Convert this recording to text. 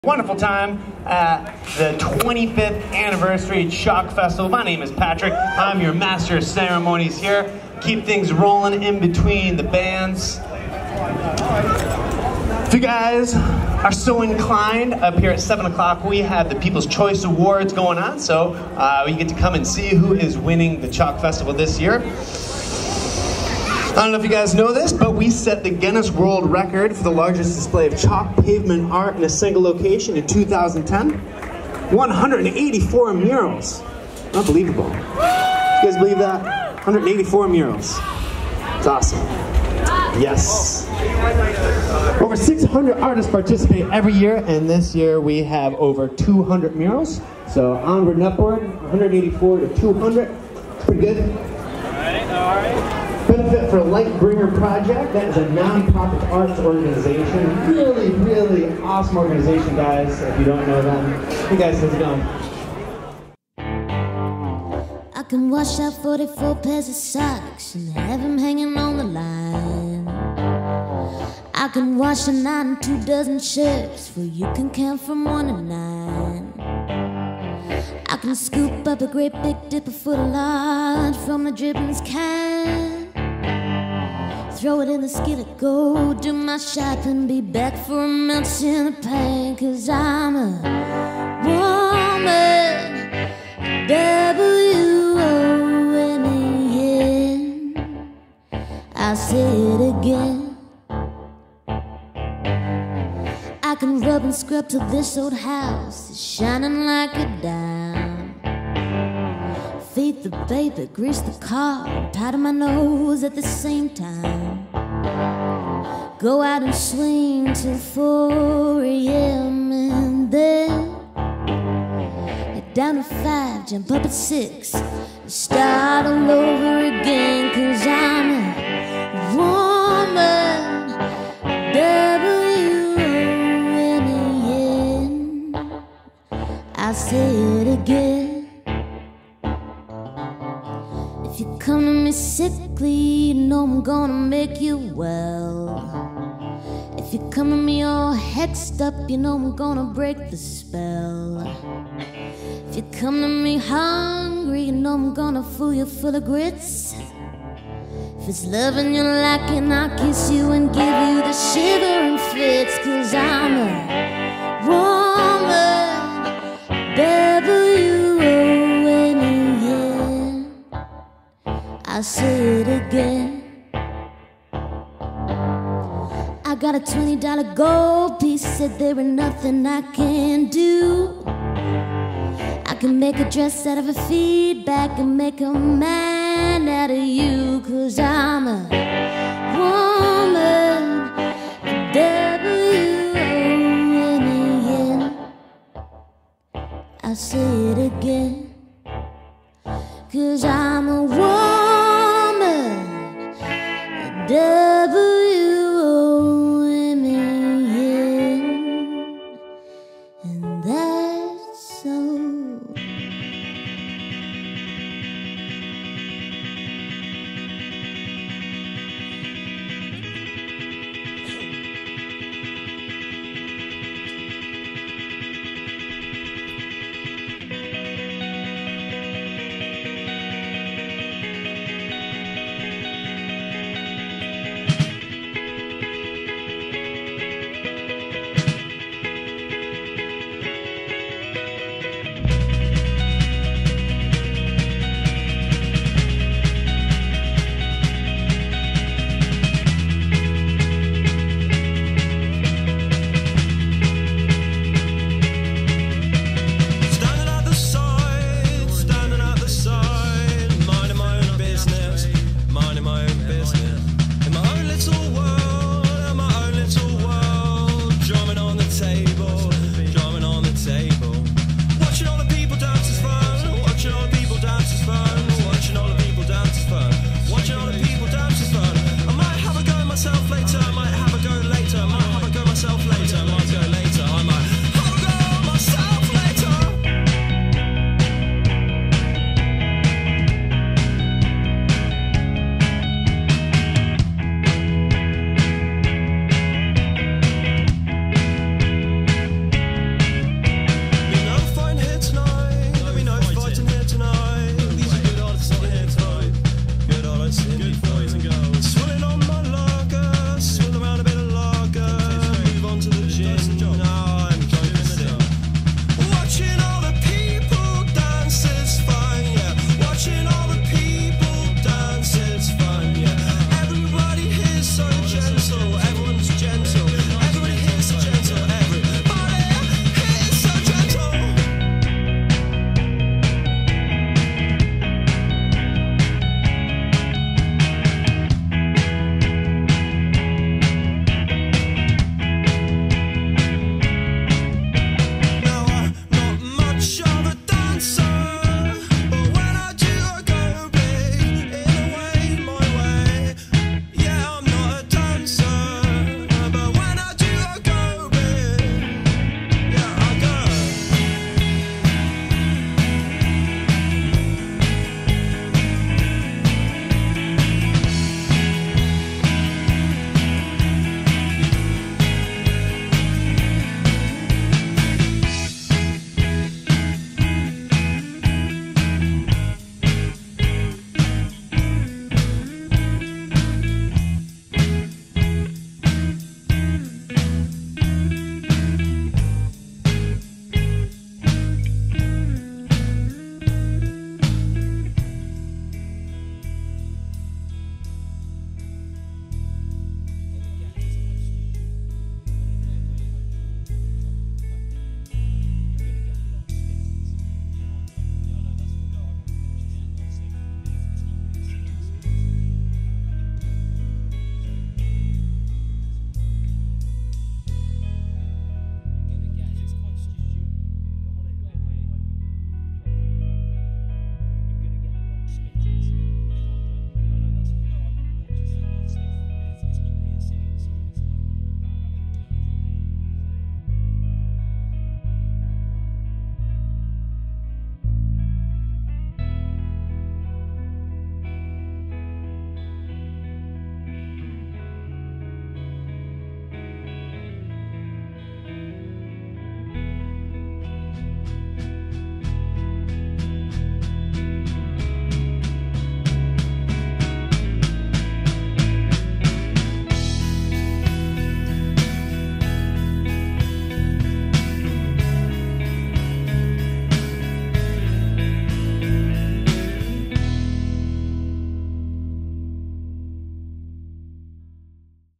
Wonderful time at the 25th anniversary Chalk Festival. My name is Patrick. I'm your master of ceremonies here. Keep things rolling in between the bands. If you guys are so inclined, up here at 7 o'clock we have the People's Choice Awards going on. So you get to come and see who is winning the Chalk Festival this year. I don't know if you guys know this, but we set the Guinness World Record for the largest display of chalk pavement art in a single location in 2010. 184 murals. Unbelievable. You guys believe that? 184 murals. It's awesome. Yes. Over 600 artists participate every year, and this year we have over 200 murals. So onward and upward, 184 to 200. Pretty good. All right. Benefit for Lightbringer Project. That is a non-profit arts organization. Really awesome organization, guys. If you don't know them, hey guys, how's it going? I can wash out 44 pairs of socks and have them hanging on the line. I can wash a 9 and 2 dozen shirts, for you can count from 1 to 9. I can scoop up a great big dipper full of lard from the drippings can. Throw it in the skillet, go do my shopping, be back for a minute in the pain. 'Cause I'm a woman, W-O-M-E-N. I'll say it again. I can rub and scrub till this old house is shining like a dime. Feed the baby, grease the car, powder my nose at the same time. Go out and swing till 4 a.m. and then get down to 5, jump up at 6, and start all over again. 'Cause I'm a woman, W-O-M-E-N. I'll say it again. If you come to me sickly, you know I'm gonna make you well. If you come to me all hexed up, you know I'm gonna break the spell. If you come to me hungry, you know I'm gonna fool you full of grits. If it's loving you lacking, I'll kiss you and give you the shivering fits. 'Cause I'm a woman, W-O-M-E-N. I'll say it again. I got a $20 gold piece, said there ain't nothing I can do. I can make a dress out of a feedback and make a man out of you. 'Cause I'm a woman, W-O-M-E-N. I'll say it again. 'Cause I'm a woman,